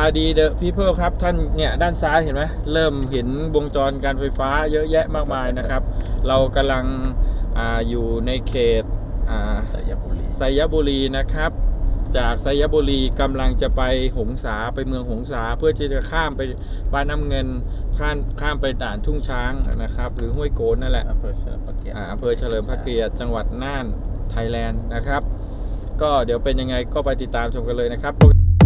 ดีเดอะพีเพิลครับท่านเนี่ยด้านซ้ายเห็นไหมเริ่มเห็นวงจรการไฟฟ้าเยอะแยะมากมายนะครับเรากำลังอยู่ในเขตไซยบุรีนะครับจากไซยบุรีกำลังจะไปหงสาไปเมืองหงสาเพื่อที่จะข้ามไปบ้านน้ำเงินข้ามไปด่านทุ่งช้างนะครับหรือห้วยโกนนั่นแหละอำเภอเฉลิมพระเกียรติจังหวัดน่านไทยแลนด์นะครับก็เดี๋ยวเป็นยังไงก็ไปติดตามชมกันเลยนะครับ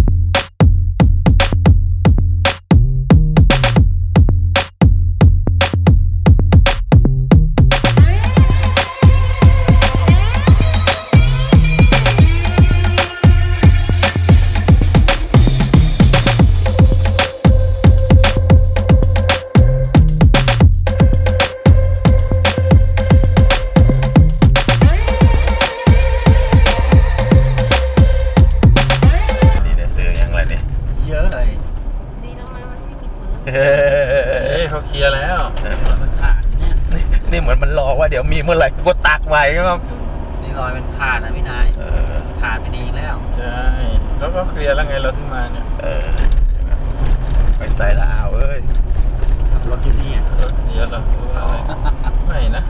เขาเคลียร์แล้วมันขาดเนี่ยนี่เหมือนมันรอว่าเดี๋ยวมีเมื่อไหร่ก็ตักไว้ครับนี่รอยมันขาดนะพี่นายขาดไปดีแล้วใช่แล้วก็เคลียร์แล้วไงเราถึงมาเนี่ยไปใส่ละอ้าวเอ้ยขับรถอยู่นี่รถเสียเหรอไม่นะ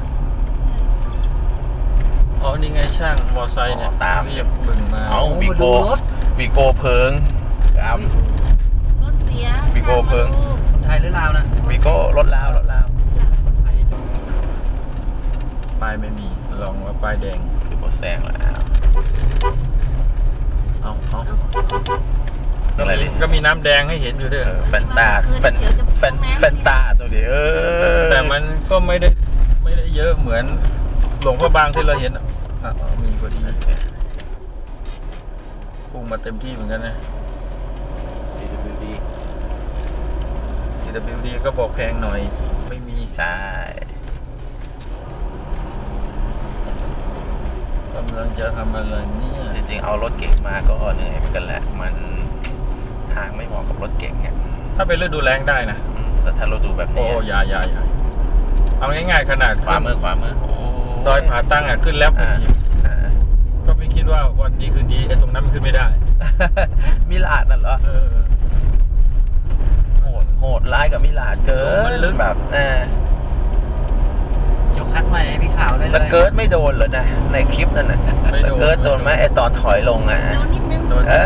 อ๋อนี่ไงช่างมอไซค์เนี่ยตามเรียบบึงมาเอาวีโก้เพิงครับรถเสียวีโก้เพิงไทยหรือลาวนะวีโก้รถลาวป้ายไม่มีลองว่าป้ายแดงคือโบแซงแล้วเอาก็มีน้ำแดงให้เห็นอยู่ด้วยแฟนตาตัวเดียวแต่มันก็ไม่ได้เยอะเหมือนหลวงพ่อบางที่เราเห็นมีพอดีพุ่งมาเต็มที่เหมือนกันนะWD ก็บอกแพงหน่อยไม่มีใช่กำลังจะทำอะไรเนี่ยจริงๆเอารถเก่งมาก็เหนื่อยเหมือนกันแหละมันทางไม่เหมาะกับรถเก่งเนี่ยถ้าเป็นฤดูแล้งได้นะแต่ถ้าฤดูแบบนี้โอ้ยาเอาง่ายๆขนาดขวามือดอยผาตั้งขึ้นแล้วก็ไม่คิดว่าวันดีคืนดีไอ้ตรงนั้นมันขึ้นไม่ได้มิลาดนั่นเหรอโหดร้ายกับมิลาดเกินมันลึกแบบยกคัดใหม่ให้พี่ขาวเลยสเกิร์ตไม่โดนเหรอนะในคลิปนั่นน่ะสเกิร์ตโดนไหมไอตอนถอยลงโดนนิดนึง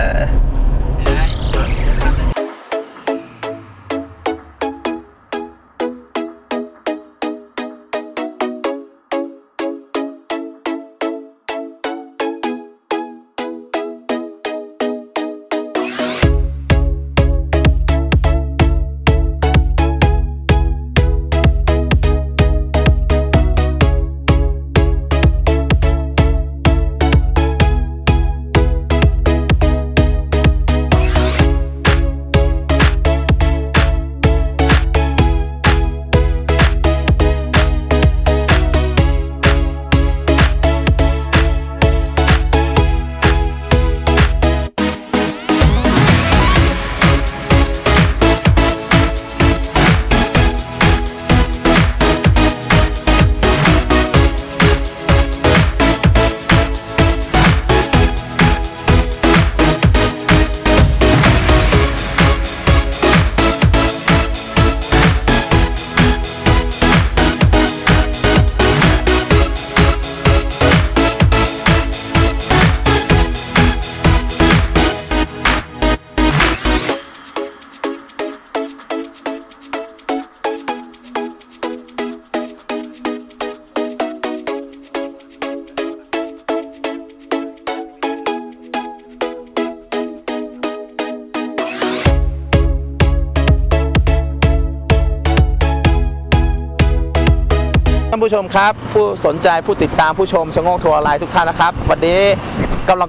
ท่านผู้ชมครับผู้สนใจผู้ติดตามผู้ชมชะโงกทัวร์ไลน์ทุกท่านนะครับวันนี้กำลัง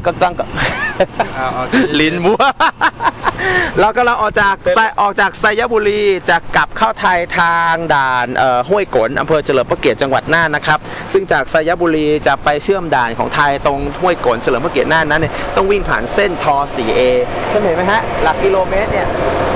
ลิ้นมัวเรากำลังออกจากไซยบุรีจะกลับเข้าไทยทางด่านห้วยโกนอำเภอเฉลิมพระเกียรติจังหวัดน่านนะครับซึ่งจากไซยบุรีจะไปเชื่อมด่านของไทยตรงห้วยโกนเฉลิมพระเกียรติน่านนั้นเนี่ยต้องวิ่งผ่านเส้นท 4A ท่านเห็นไหมฮะหลักกิโลเมตรเนี่ย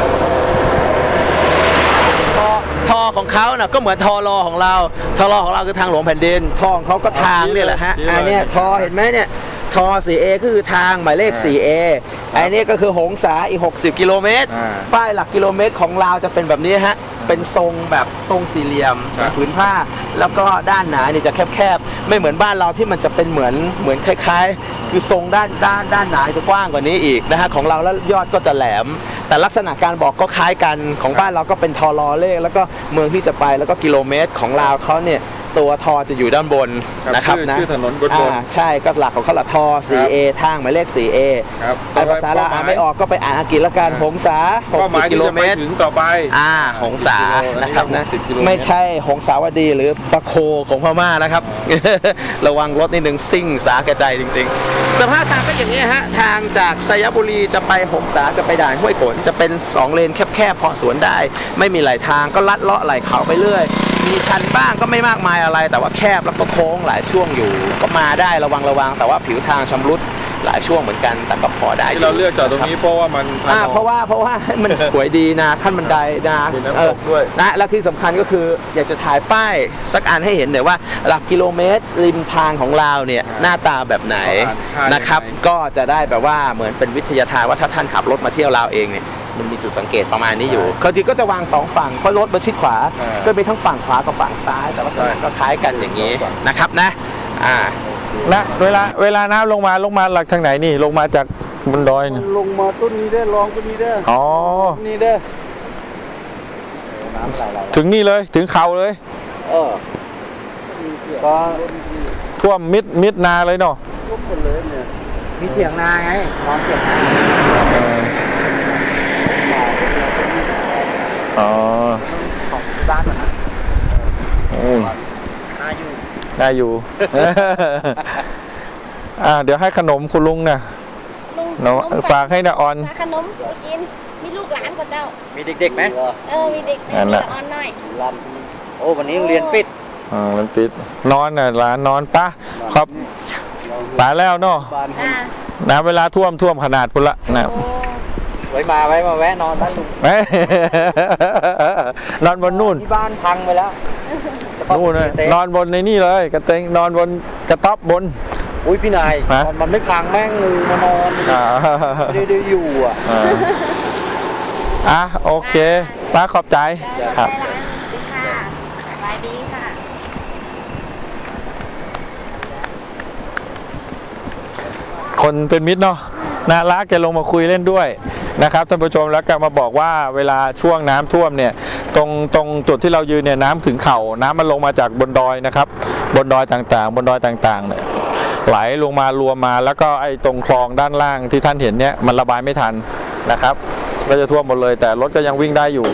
ทอของเขาน่ะก็เหมือนทอรอของเราคือทางหลวงแผ่นดินทอของเขาก็ทางเนี่ยแหละฮะอันนี้ทอเห็นไหมเนี่ยทอ 4A คือทางหมายเลข 4A ไอ้นี่ก็คือหงสาอีก60 กิโลเมตรป้ายหลักกิโลเมตรของเราจะเป็นแบบนี้ฮะเป็นทรงแบบทรงสี่เหลี่ยมผืนผ้าแล้วก็ด้านหนาเนี่ยจะแคบๆไม่เหมือนบ้านเราที่มันจะเป็นเหมือนคล้ายๆคือทรงด้านหนาจะกว้างกว่านี้อีกนะฮะของเราแล้วยอดก็จะแหลมแต่ลักษณะการบอกก็คล้ายกันของบ้านเราก็เป็นทอรอเลขแล้วก็เมืองที่จะไปแล้วก็กิโลเมตรของเราเขาเนี่ยตัวทอจะอยู่ด้านบนนะครับนะชื่อถนนบนใช่ก็หลักของเขาละทอ 4A ทางหมายเลข 4A แต่ภาษาลาวอ่านไม่ออกก็ไปอ่านอังกฤษแล้วกันหงสา60 กิโลเมตรถึงต่อไปหงสานะครับนะไม่ใช่หงสาวดีหรือปะโคของพม่านะครับ ระวังรถนิดนึงซิ่งสาแก่ใจจริงๆสภาพทางก็อย่างนี้ฮะทางจากไซยบุรีจะไปหงสาจะไปด่านห้วยโขนจะเป็น2เลนแคบๆพอสวนได้ไม่มีหลายทางก็ลัดเลาะไหลเขาไปเรื่อยมีชันบ้างก็ไม่มากมายอะไรแต่ว่าแคบแล้วก็โค้งหลายช่วงอยู่ก็มาได้ระวังแต่ว่าผิวทางชำรุดหลายช่วงเหมือนกันแต่ก็พอได้ที่เราเลือกจอดตรงนี้เพราะว่ามันเพราะว่ามันสวยดีนะขั้นบันไดนะด้วยนะและที่สำคัญก็คืออยากจะถ่ายป้ายสักอันให้เห็นหน่อยว่าหลักกิโลเมตรริมทางของเราเนี่ยหน้าตาแบบไหนนะครับก็จะได้แบบว่าเหมือนเป็นวิทยาทานว่าถ้าท่านขับรถมาเที่ยวลาวเองเนี่ยมันมีจุดสังเกตประมาณนี้อยู่เขาจริงก็จะวาง2ฝั่งเพราะรถมันชิดขวาก็มีทั้งฝั่งขวากับฝั่งซ้ายแต่ว่าก็คล้ายกันอย่างนี้นะครับนะเวลาน้ำลงมาหลักทางไหนนี่ลงมาจากบนดอยเนี่ยลงมาต้นนี้ได้ลองต้นนี้ได้อ๋อนี่ได้ถึงนี่เลยถึงเขาเลยก็ท่วมมิดนาเลยเนาะท่วมหมดเลยเนี่ยมีเถียงนาไงนอนเถียงนาอ๋อของบ้านนะน่าอยู่เดี๋ยวให้ขนมคุณลุงนะฝากให้นาออนขนมไปกินมีลูกหลานกับเจ้ามีเด็กๆไหมมีเด็กมีนาออนหน่อยโอ้วันนี้โรงเรียนปิดมันปิดนอนน่ะหลานนอนป่ะครับป่าแล้วเนาะน้ำเวลาท่วมขนาดพุ่นละนะไว้มาแวะนอนบ้านลุงนอนบนนู่นที่บ้านพังไปแล้วนู่นเลยนอนบนในนี่เลยกระเตงนอนบนกระต๊อบบนอุ้ยพี่นายมันไม่พังแม่งงูมานอนไม่ได้อยู่โอเคป้าขอบใจครับสบายดีค่ะคนเป็นมิตรเนาะน่ารักแกลงมาคุยเล่นด้วยนะครับท่านผู้ชมแล้วก็มาบอกว่าเวลาช่วงน้ำท่วมเนี่ยตรงจุดที่เรายืนเนี่ยน้ำถึงเข่าน้ำมันลงมาจากบนดอยนะครับบนดอยต่างๆเนี่ยไหลลงมารวมมาแล้วก็ไอ้ตรงคลองด้านล่างที่ท่านเห็นเนี่ยมันระบายไม่ทันนะครับก็จะท่วมหมดเลยแต่รถก็ยังวิ่งได้อยู่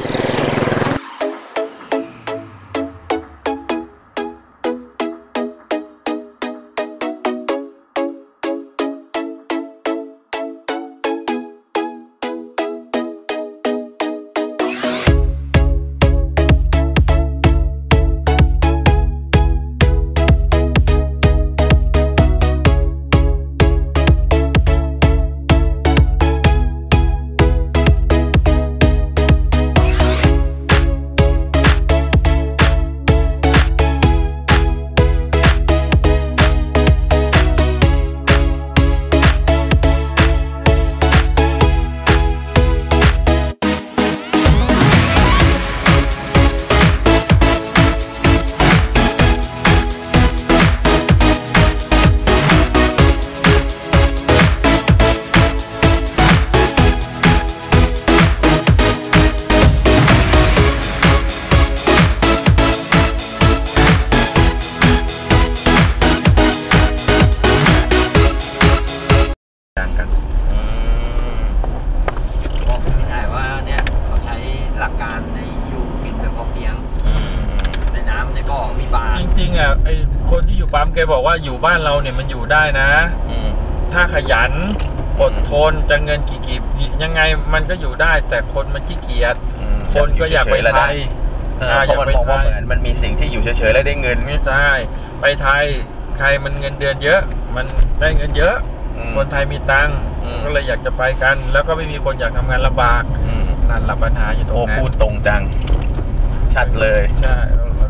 ไอ้คนที่อยู่ปั๊มแกบอกว่าอยู่บ้านเราเนี่ยมันอยู่ได้นะถ้าขยันอดทนจะเงินกี่ยังไงมันก็อยู่ได้แต่คนมันขี้เกียจคนก็อยากไปไทยเพราะมันมองว่าเหมือนมันมีสิ่งที่อยู่เฉยๆแล้วได้เงินไม่ใช่ไปไทยใครมันเงินเดือนเยอะมันได้เงินเยอะคนไทยมีตังค์ก็เลยอยากจะไปกันแล้วก็ไม่มีคนอยากทำงานลำบากนั่นแหละปัญหาอยู่ตรงนั้นพูดตรงจังชัดเลยใช่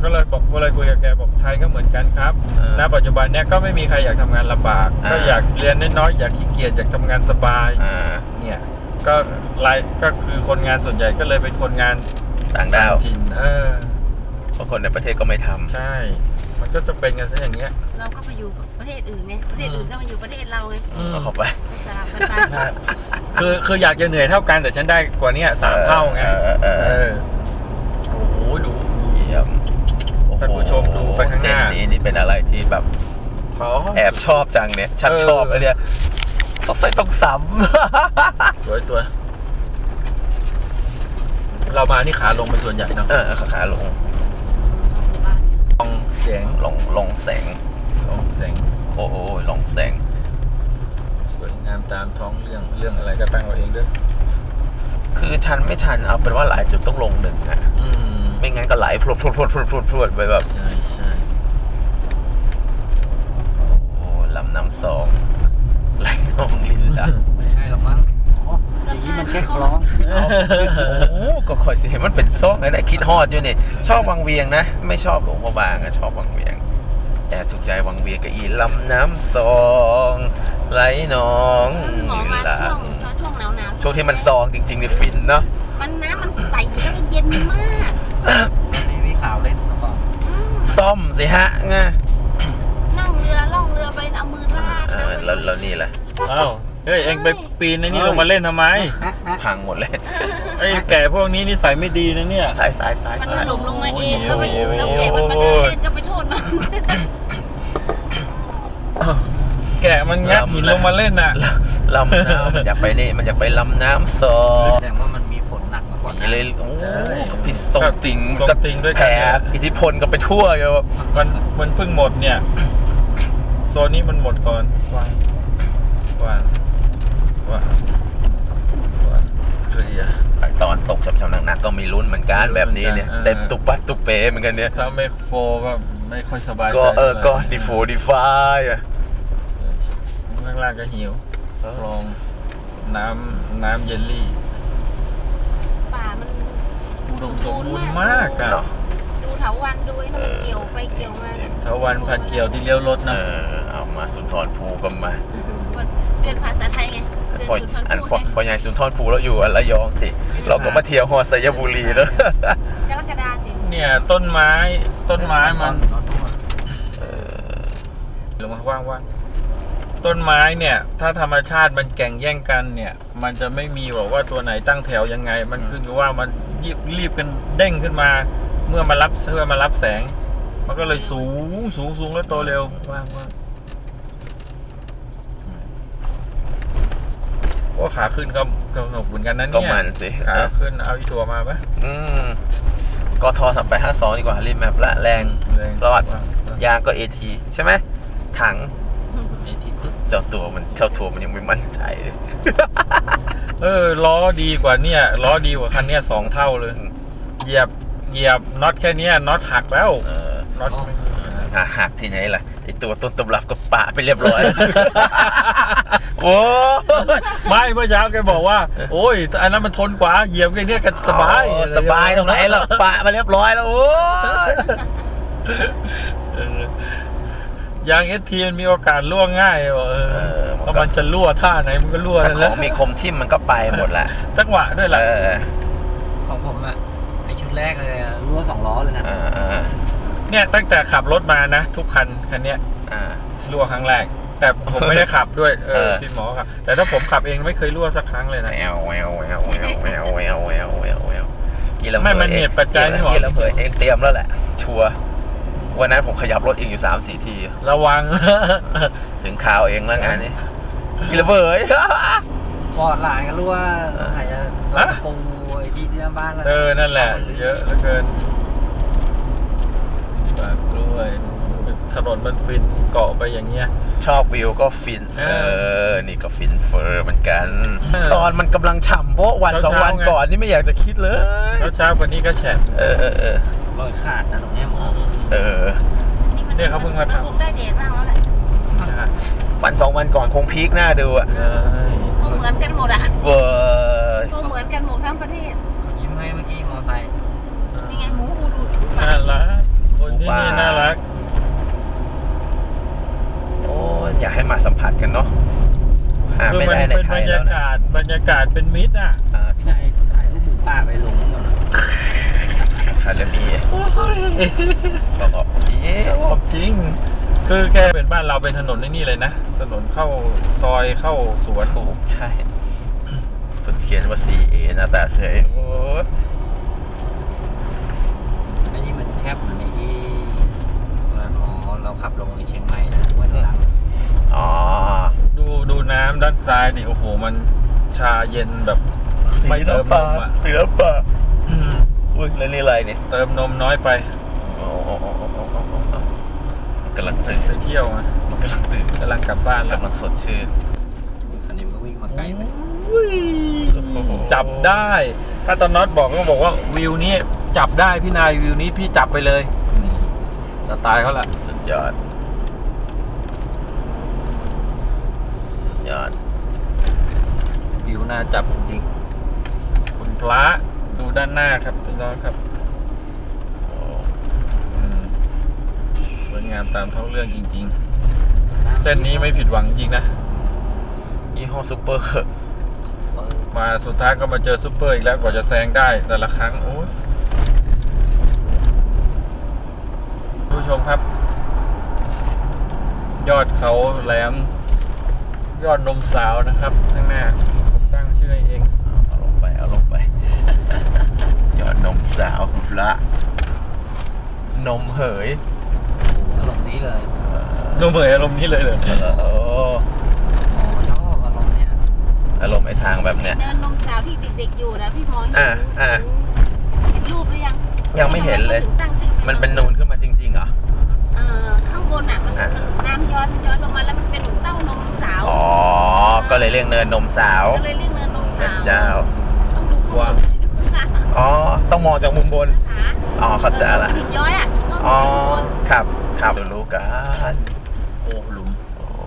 ก็เลยคุยกับแกบอกไทยก็เหมือนกันครับณปัจจุบันเนี้ยก็ไม่มีใครอยากทำงานลำบากก็อยากเรียนน้อยๆอยากขี้เกียจอยากทำงานสบายเนี่ยก็คือคนงานส่วนใหญ่ก็เลยเป็นคนงานต่างดาวถิ่นเพราะคนในประเทศก็ไม่ทำใช่มันก็จะเป็นกันซะอย่างเงี้ยเราก็ไปอยู่ประเทศอื่นไงประเทศอื่นก็มาอยู่ประเทศเราไงเข้าไปสลับกันไปคืออยากจะเหนื่อยเท่ากันแต่ฉันได้กว่านี้3 เท่าไงโอ้โหดูท่านผู้ชมดูไปข้างหน้าเส้นนี้นี่เป็นอะไรที่แบบแอบชอบจังเนี่ยชัดชอบเลยเนี่ยสดใสต้องซ้ำสวยเรามานี่ขาลงเป็นส่วนใหญ่เนาะขาลงลงแสงลงแสงโอ้โหลงแสงสวยงามตามท้องเรื่องอะไรก็ตั้งเอาเองด้วยคือชันไม่ชันเอาเป็นว่าหลายจุดต้องลงหนึ่งนะไม่งั้นก็ไหลพรวดไปแบบใช่โอ้ลำน้ำสองไหลน้องลินละไม่ใช่หรอกมั้งอย่างนี้มันแค่คลองโอ้ก็คอยสิเห็นมันเป็นซ่องไงได้คิดฮอดอยู่นี่ชอบวังเวียงนะไม่ชอบหลวงพ่อบางชอบวังเวียงแต่ถูกใจวังเวียงกับอีลำน้ำสองไหลน้องละช่วงหนาวช่วงที่มันซองจริงๆนี่ฟินเนาะมันน้ำมันใสแล้วก็เย็นมากนี่วิข่าวเล่นแล้วก็ซ่อมสิฮะไงล่องเรือไปเอามือลากแล้วนี่แหละอ้าวเฮ้ยเอ็งไปปีนในนี่ลงมาเล่นทำไมพังหมดเลยไอ้แก่พวกนี้นิสัยไม่ดีนะเนี่ยสายมันหลงมาเองแล้วแก่มันมาเดินเล่นก็ไปโทษมันแก่มันงัดหินลงมาเล่นน่ะลำน้ำมันอยากไปนี่มันอยากไปลำน้ำซอแสดงว่ามันมีฝนหนักมาก่อนเลยพิษส่งติ่งด้วยแผ่อิทธิพลก็ไปทั่วอยู่มันเพิ่งหมดเนี่ยโซนนี้มันหมดก่อนว่าเคลียตอนตกช้ำหนักๆก็มีลุ้นเหมือนกันแบบนี้เนี่ยเต็มตุกปัดตุกเป๋เหมือนกันเนี่ยถ้าไม่โฟก็ไม่ค่อยสบายใจก็ดีไฟข้างล่างก็หิวลองน้ำเยลลี่ป่ามันอุดมสมบูรณ์มากอะดูเถาวันดูไอ้มันเกี่ยวไปเกี่ยวมาเนี่ยเถาวันพันเกี่ยวที่เลี้ยวรถนะเอามาสุนทรภูก็มาเรียนภาษาไทยไงพอใหญ่สุนทรภูแล้วอยู่ระยองติเราก็มาเที่ยวฮอไซยบุรีแล้วกรกฎาคมเนี่ยต้นไม้มันลงมาว่างต้นไม้เนี่ยถ้าธรรมชาติมันแข่งแย่งกันเนี่ยมันจะไม่มีบอกว่าตัวไหนตั้งแถวยังไงมันขึ้นอยู่ว่ามันรีบกันเด้งขึ้นมาเมื่อมารับแสงมันก็เลยสูงแล้วโตเร็วว่างว่าขาขึ้นก็หนุกเหมือนกันนั้นเนี่ยก็มันสิขาขึ้นเอาอีทัวร์มาปะก็ทอ352ดีกว่ารีบแมปละแรงรอดยางก็ AT ใช่ไหมถัง AT เจ้าทัวร์มันยังไม่มั่นใจล้อดีกว่าเนี่ยล้อดีกว่าคันนี้2 เท่าเลยเหยียบน็อตแค่นี้น็อตหักแล้วน็อตหักที่ไหนล่ะไอตัวต้นตำรับก็ปะไปเรียบร้อยโอ้ไม่เมื่อเช้าแกบอกว่าโอ้ยอันนั้นมันทนกว่าเหยียบแค่นี้กันสบายตรงไหนล่ะปะมาเรียบร้อยแล้วโอ้ยางSTมันมีโอกาสรั่วง่ายเพราะมันจะรั่วท่าไหนมันก็รั่วนั่นแหละของมีคมทิ่มมันก็ไปหมดแหละจังหวะด้วยแหละของผมอะไอชุดแรกเลยรั่ว2 ล้อเลยนะเนี่ยตั้งแต่ขับรถมานะทุกคันนี้รั่วครั้งแรกแต่ผมไม่ได้ขับด้วยพี่หมอครับแต่ถ้าผมขับเองไม่เคยรั่วสักครั้งเลยนะไม่มันเหตุปัจจัยที่เราเผยเองเตรียมแล้วแหละชัวร์วันนั้นผมขยับรถเองอยู่3-4 ทีระวังถึงข่าวเองแล้วงานนี้กีระเบยฟอร์ดหลายกันรั่วไหนจะปูไอ้ที่บ้านนั่นแหละเยอะเหลือเกินกล้วยถนนมันฟินเกาะไปอย่างเงี้ยชอบวิวก็ฟินนี่ก็ฟินเฟอร์เหมือนกันตอนมันกำลังฉ่ำโบ๊ะวัน2 วันก่อนนี่ไม่อยากจะคิดเลยเช้ากว่านี้ก็แฉะรอยขาดนะตรงนี้มองเนี่ยเขาเพิ่งมาทำได้เดทบ้างแล้วแหละวัน2 วันก่อนคงพีคหน้าดูเหมือนกันหมดเหมือนกันหมดทั้งประเทศยิ้มให้เมื่อกี้มอไซค์นี่ไงหมูอูดูน่ารักคว่าที่นี่น่ารักโอ้อยากให้มาสัมผัสกันเนาะหาคือไม่มันได้ในเป็นไทบรยรแล้ยาวนะกาศบรรยากาศเป็นมิตรอ่ะใช่ถ่ายรูปหมูป่าไปลงก่อนคาราบีชอบจริงชอบจริง คือแค่เป็นบ้านเราเป็นถนนนี่เลยนะถนนเข้าซอยเข้าสวนถูกใช่คนเขียนว่า CA หน้าตาเสยโอ้ยอันนี้มันแคบเหมือนในที่เราขับลงในเชียงใหม่นะวันหลังอ๋อดูน้ำด้านซ้ายดิโอ้โหมันชาเย็นแบบไม่เติมนมอ่ะเสือป่าอุ้ยแล้วนี่อะไรเนี่ยเติมนมน้อยไปโอ้กำลังตื่นไปเที่ยวอ่ะมันกำลังตื่นกำลังกลับบ้านแล้วกำลังสดชื่นอันนี้มันก็วิ่งมาไกลไปจับได้ ถ้าตอนน็อตบอกก็บอกว่าวิวนี้จับได้พี่นายวิวนี้พี่จับไปเลยสไตล์เขาละสุดยอดสุดยอดวิวน่าจับจริงๆคุณพระดูด้านหน้าครับพี่น้องครับสวยงามตามท้องเรื่องจริงๆ เส้นนี้ไม่ผิดหวังจริงนะยี่ห้อซูเปอร์มาสุดท้ายก็มาเจอซูเปอร์อีกแล้วกว่าจะแซงได้แต่ละครั้งโอ้ยผู้ชมครับ ยอดเขาแหลมยอดนมสาวนะครับข้างหน้าผมตั้งชื่อเองเอาลงไปยอดนมสาวละนมเหยอารมณ์นี้เลยนมเหยอารมณ์นี้เลยเลยโอ้ชอบอารมณ์เนี้ยอารมณ์ไอ้ทางแบบเนี้ยเดินนมสาวที่เด็กๆอยู่นะพี่หมอเห็นรูปหรือยังยังไม่เห็นเลยถึงตั้งชื่อมันเป็นนูนขึ้นมาจริงๆเหรอข้างบนอ่ะมันน้ำย้อนลงมาแล้วมันเป็นเต้านมสาวอ๋อ ก็เลยเรียกเนินนมสาวก็เลยเรียกเนินนมสาวเจ้าต้องดูข้างบนอ๋อ ต้องมองจากมุมบนหาอ๋อ เข้าใจละหินย้อยอ่ะต้องอ๋อดูข้างบนครับรู้กันโอ้หลุม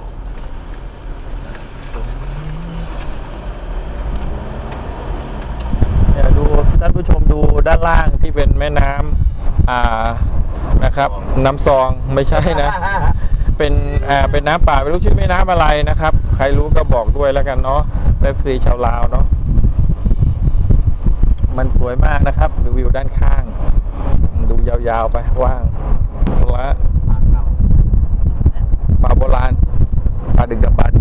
ดูท่านผู้ชมดูด้านล่างที่เป็นแม่น้ำนะครับ น้ำซองไม่ใช่นะ เป็นน้ำป่าไม่รู้ชื่อแม่น้ำอะไรนะครับ ใครรู้ก็บอกด้วยแล้วกันเนาะเว็บซีชาวลาวเนาะมันสวยมากนะครับดูวิวด้านข้างดูยาวๆไปว่างละป่าโบราณป่าดึกดำบรรพ์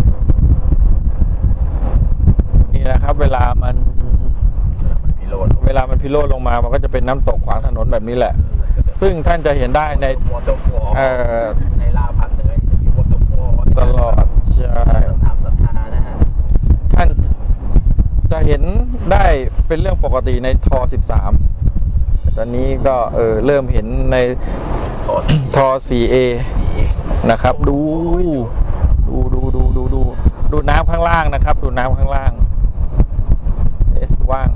นี่นะครับเวลามันพิโรธลงมามันก็จะเป็นน้ำตกขวางถนนแบบนี้แหละซึ่งท่านจะเห็นได้ใน waterfall ในลาวภาคเหนือจะมี waterfall ตลอดใช่ตามศรัทธานะฮะท่านจะเห็นได้เป็นเรื่องปกติในท13ตอนนี้ก็เริ่มเห็นในท 4A นะครับดูน้ำข้างล่างนะครับดูน้ำข้างล่างว่าง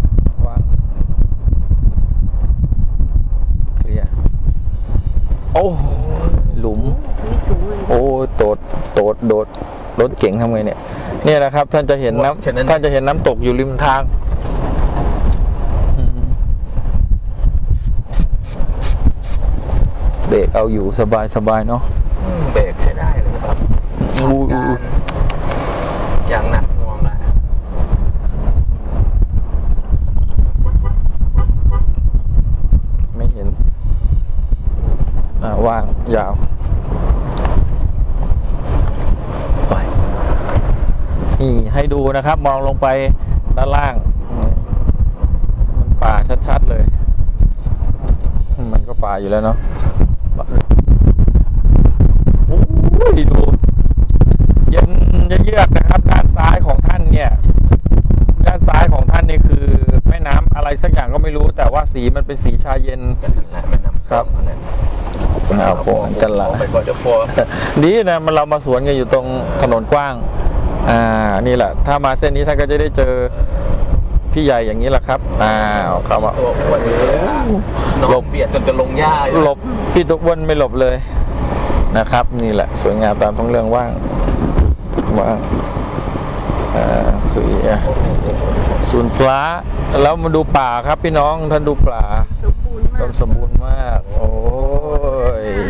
เคลียร์โอ้หลุมโอ้โดดรถเก๋งทำไงเนี่ยนะครับท่านจะเห็นน้ำตกอยู่ริมทางเบรกเอาอยู่สบายเนาะเบรกใช้ได้เลยครับอย่างหนักหน่วงนะไม่เห็นว่างยาวไปนี่ให้ดูนะครับมองลงไปด้านล่างมันป่าชัดๆเลยมันก็ป่าอยู่แล้วเนาะโอ้ยดูเย็นเยือกนะครับด้านซ้ายของท่านเนี่ยด้านซ้ายของท่านนี่คือแม่น้ำอะไรสักอย่างก็ไม่รู้แต่ว่าสีมันเป็นสีชาเย็นกันแหละแม่น้ำครับโค้งกันละไปก่อนจะพอดีนะมันเรามาสวนกันอยู่ตรงถนนกว้างนี่แหละถ้ามาเส้นนี้ท่านก็จะได้เจอพี่ใหญ่อย่างนี้แหละครับเข้ามาตัวอ้วนหลบเบียดจนจะลงหญ้าหลบพี่ทุกวันไม่หลบเลยนะครับนี่แหละสวยงามตามท้องเรื่องว่างคือศูนย์ปลาแล้วมาดูป่าครับพี่น้องท่านดูป่าสมบูรณ์มากโอ้ย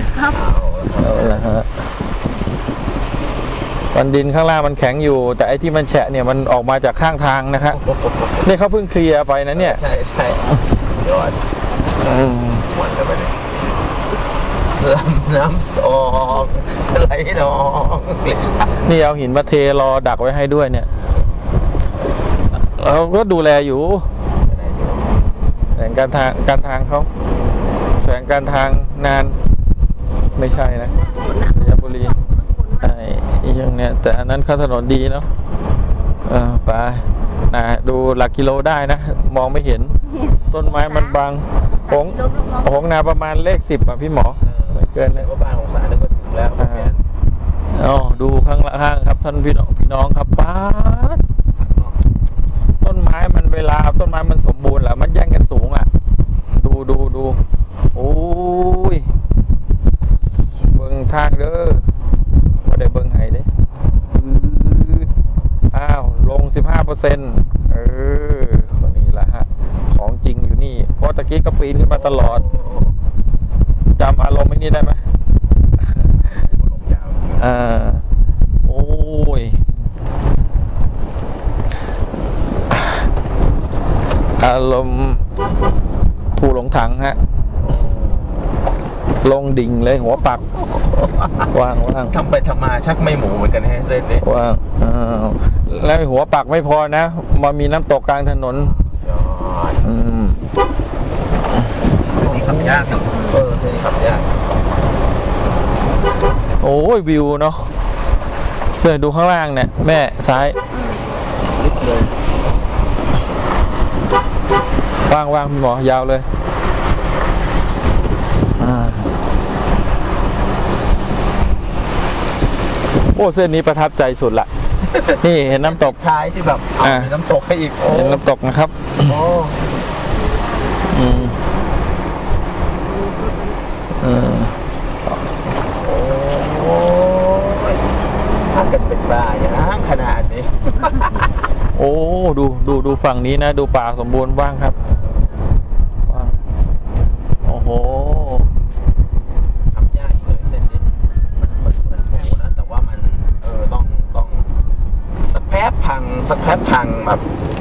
มันดินข้างล่างมันแข็งอยู่ แต่ไอ้ที่มันแฉะเนี่ยมันออกมาจากข้างทางนะครับนี่เขาเพิ่งเคลียร์ไปนะเนี่ยใช่สุดยอดหวนกันไปเลยลำน้ำสองไหลนองนี่เอาหินมาเทรอดักไว้ให้ด้วยเนี่ยเราก็ดูแลอยู่แสงการทางเขาแสงการทางนานไม่ใช่นะสระบุรีไอ้ยังเนี่ยแต่อันนั้นเขาถนนดีเนาะไปนะดูหลักกิโลได้นะมองไม่เห็นต้นไม้มันบังหงนาประมาณเลข10อ่ะพี่หมอไม่เกินนะว่าบ้านของสารนึกว่าถึงแล้วดูข้างล่างครับท่านพี่น้องครับป้าต้นไม้มันเวลาต้นไม้มันสมบูรณ์แล้วมันแย่งกันสูงอ่ะดูโอ้ยเบิ่งทางเด้อว่าได้เบิ่งไห้เด้อ้าวลง 15%คนนี้ละฮะของจริงอยู่นี่เพราะตะกี้ก็ปีนขึ้นมาตลอดจำอารมณ์ไม่นี่ได้ไหมโอ้ยอารมณ์ผู้หลงถังฮะลงดิ่งเลยหัวปักว่างทำไปทำมาชักไม่หมูเหมือนกันแฮะเส้นนี้ว่างแล้วหัวปักไม่พอนะมามีน้ำตกกลางถนนนี่ขับยากนี่ขับยากโอ้ยวิวเนาะเดี๋ยวดูข้างล่างเนี่ยแม่ซ้ายว่างหมอยาวเลยโอ้เส้นนี้ประทับใจสุดละนี่เห็นน้ำตกท้ายที่แบบมีน้ำตกให้อีกเห็นน้ำตกนะครับทำกันเป็นบ้าอย่างนั้นขนาดนี้โอ้ดูฝั่งนี้นะดูป่าสมบูรณ์บ้างครับโอ้โหทำยากเลยเส้นนี้มันหมูนะแต่ว่ามันต้องสักแป๊บพังแบบ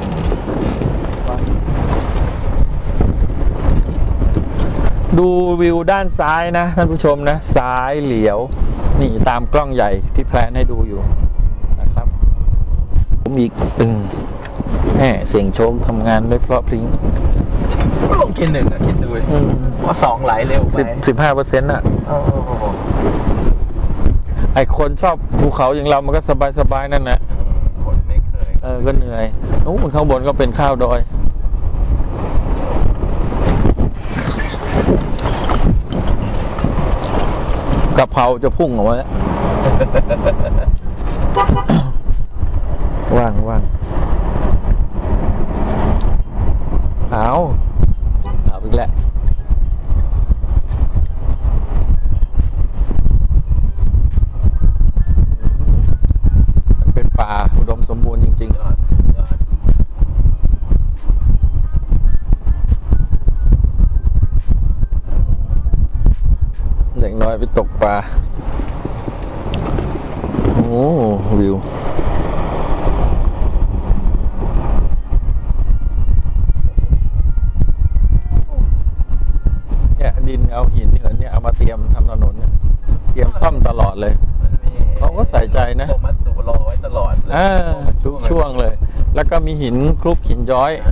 ดูวิวด้านซ้ายนะท่านผู้ชมนะซ้ายเหลียวนี่ตามกล้องใหญ่ที่แพลนให้ดูอยู่นะครับผมอีกเสียงโชคทำงานด้วยเพราะพริ้งลงกินหนึ่งคิดดูว่า2ไหลเร็วไป 15%ไอคนชอบภูเขาอย่างเรามันก็สบายนั่นนะคนไม่เคยก็เหนื่อยนู้นข้างบนก็เป็นข้าวดอยกะเพราจะพุ่งออกมาแล้วว่างเอาอีกแล้วมันเป็นป่าอุดมสมบูรณ์จริงๆเด็กน้อยไปตกปลาโอ้วิวเนี่ยดินเอาหินเนี่ยเอามาเตรียมทำถนนเนี่ยเตรียมซ่อมตลอดเลยเขาก็ใส่ใจนะมัดสูรอไว้ตลอดทุกช่วงเลยแล้วก็มีหินคลุกหินย้อย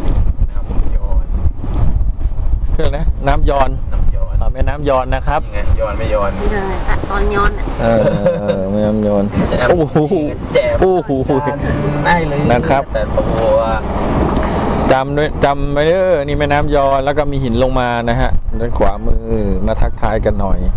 เครื่องนะน้ำย้อนแม่น้ำย้อนนะครับย้อนไม่ย้อนตอนย้อนแม่น้ำย้อนโอ้โหได้เลยนะครับแต่ตัวจำไว้เด้อนี่แม่น้ำย้อนแล้วก็มีหินลงมานะฮะด้านขวามือมาทักทายกันหน่อย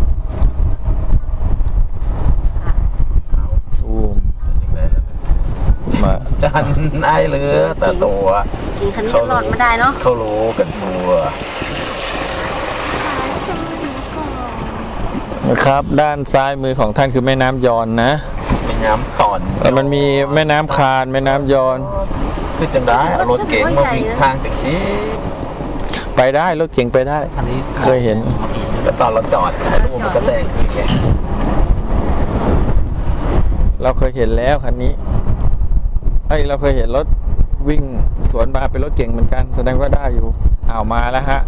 มาจันได้เลยแต่ตัวกินคันนี้รอดไม่ได้เนาะเขารู้กันทัวนะครับด้านซ้ายมือของท่านคือแม่น้ำยอนนะแม่น้ำตอนมันมีแม่น้ำคานแม่น้ำยอนคือจังได้รถเก๋งมาวิ่งทางจังสิไปได้รถเก๋งไปได้เคยเห็นแต่ตอนเราจอดรูปมันก็แดงขึ้นไงเราเคยเห็นแล้วคันนี้เราเคยเห็นรถวิ่งสวนมาเป็นรถเก่งเหมือนกันแสดงว่าได้อยู่มาแล้วฮะ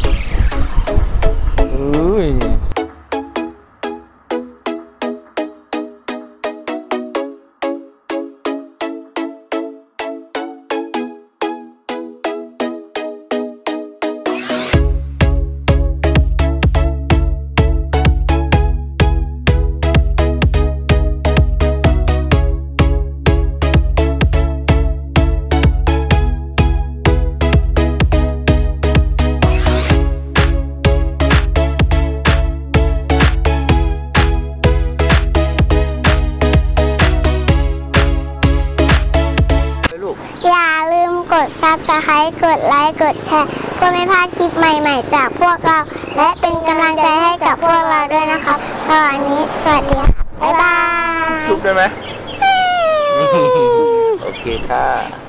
อย่าลืมกด Subscribe กดไลค์กดแชร์เพื่อไม่พลาดคลิปใหม่ๆจากพวกเราและเป็นกำลังใจให้กับพวกเราด้วยนะคะสำหรับวันนี้สวัสดีค่ะบ๊ายบายจุ๊บได้ไหม โอเคค่ะ